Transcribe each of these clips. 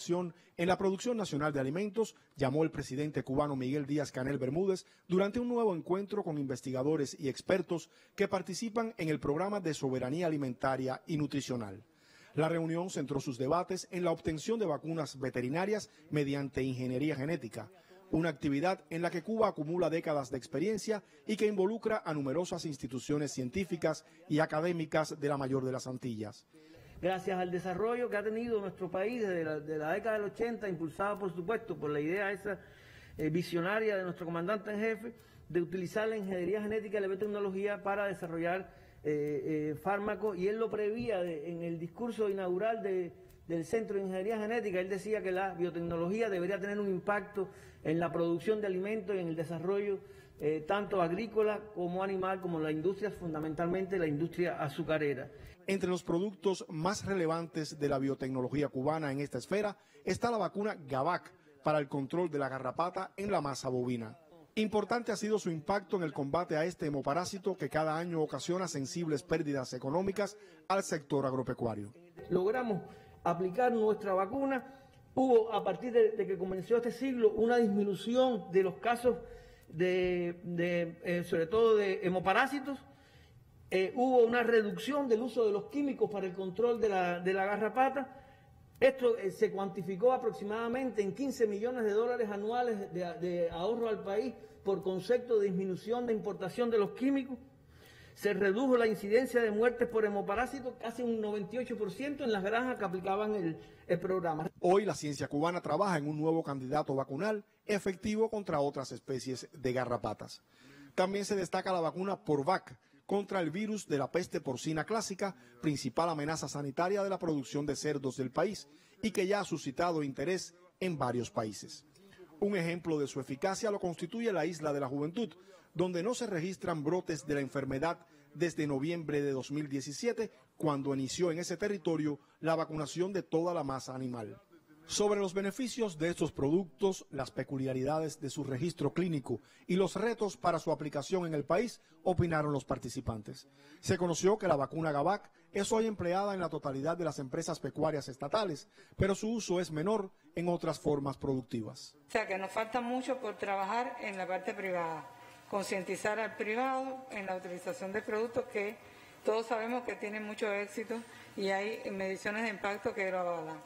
innovación en la producción nacional de alimentos, llamó el presidente cubano Miguel Díaz-Canel Bermúdez durante un nuevo encuentro con investigadores y expertos que participan en el programa de soberanía alimentaria y nutricional. La reunión centró sus debates en la obtención de vacunas veterinarias mediante ingeniería genética, una actividad en la que Cuba acumula décadas de experiencia y que involucra a numerosas instituciones científicas y académicas de la mayor de las Antillas. Gracias al desarrollo que ha tenido nuestro país desde la década del 80, impulsado por supuesto por la idea esa visionaria de nuestro comandante en jefe, de utilizar la ingeniería genética y la biotecnología para desarrollar fármacos, y él lo prevía en el discurso inaugural del Centro de Ingeniería Genética. Él decía que la biotecnología debería tener un impacto en la producción de alimentos y en el desarrollo tanto agrícola como animal, como la industria, fundamentalmente la industria azucarera. Entre los productos más relevantes de la biotecnología cubana en esta esfera está la vacuna Gavac para el control de la garrapata en la masa bovina. Importante ha sido su impacto en el combate a este hemoparásito que cada año ocasiona sensibles pérdidas económicas al sector agropecuario. Logramos aplicar nuestra vacuna. Hubo, a partir de que comenzó este siglo, una disminución de los casos sobre todo de hemoparásitos. Hubo una reducción del uso de los químicos para el control de la garrapata. Esto se cuantificó aproximadamente en $15 millones anuales de ahorro al país por concepto de disminución de importación de los químicos. Se redujo la incidencia de muertes por hemoparásitos casi un 98% en las granjas que aplicaban el programa. Hoy la ciencia cubana trabaja en un nuevo candidato vacunal efectivo contra otras especies de garrapatas. También se destaca la vacuna Porvac contra el virus de la peste porcina clásica, principal amenaza sanitaria de la producción de cerdos del país y que ya ha suscitado interés en varios países. Un ejemplo de su eficacia lo constituye la Isla de la Juventud, donde no se registran brotes de la enfermedad desde noviembre de 2017, cuando inició en ese territorio la vacunación de toda la masa animal. Sobre los beneficios de estos productos, las peculiaridades de su registro clínico y los retos para su aplicación en el país, opinaron los participantes. Se conoció que la vacuna Gavac es hoy empleada en la totalidad de las empresas pecuarias estatales, pero su uso es menor en otras formas productivas. O sea que nos falta mucho por trabajar en la parte privada, concientizar al privado en la utilización de productos que todos sabemos que tienen mucho éxito y hay mediciones de impacto que lo avalan.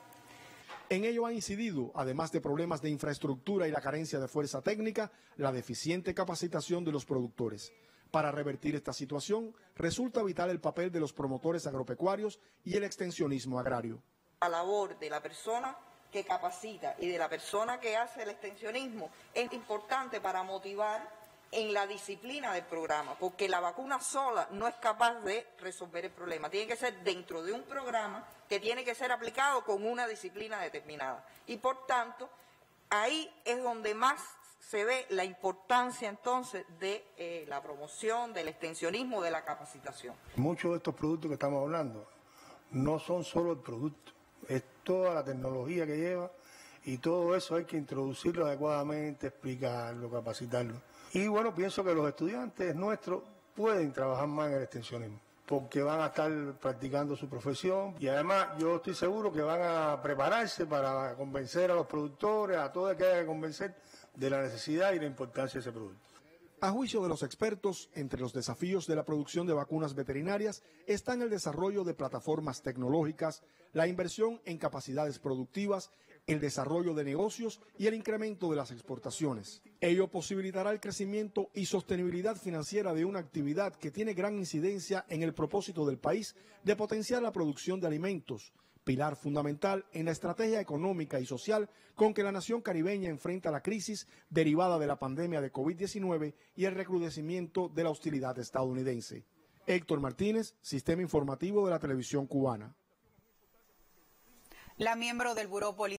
En ello ha incidido, además de problemas de infraestructura y la carencia de fuerza técnica, la deficiente capacitación de los productores. Para revertir esta situación, resulta vital el papel de los promotores agropecuarios y el extensionismo agrario. La labor de la persona que capacita y de la persona que hace el extensionismo es importante para motivar en la disciplina del programa, porque la vacuna sola no es capaz de resolver el problema. Tiene que ser dentro de un programa que tiene que ser aplicado con una disciplina determinada. Y por tanto, ahí es donde más se ve la importancia entonces de la promoción, del extensionismo, de la capacitación. Muchos de estos productos que estamos hablando no son solo el producto, es toda la tecnología que lleva y todo eso hay que introducirlo adecuadamente, explicarlo, capacitarlo. Y bueno, pienso que los estudiantes nuestros pueden trabajar más en el extensionismo, porque van a estar practicando su profesión y además yo estoy seguro que van a prepararse para convencer a los productores, a todo el que haya que convencer de la necesidad y la importancia de ese producto. A juicio de los expertos, entre los desafíos de la producción de vacunas veterinarias están el desarrollo de plataformas tecnológicas, la inversión en capacidades productivas, el desarrollo de negocios y el incremento de las exportaciones. Ello posibilitará el crecimiento y sostenibilidad financiera de una actividad que tiene gran incidencia en el propósito del país de potenciar la producción de alimentos, pilar fundamental en la estrategia económica y social con que la nación caribeña enfrenta la crisis derivada de la pandemia de COVID-19 y el recrudecimiento de la hostilidad estadounidense. Héctor Martínez, Sistema Informativo de la Televisión Cubana. La miembro del Buró Político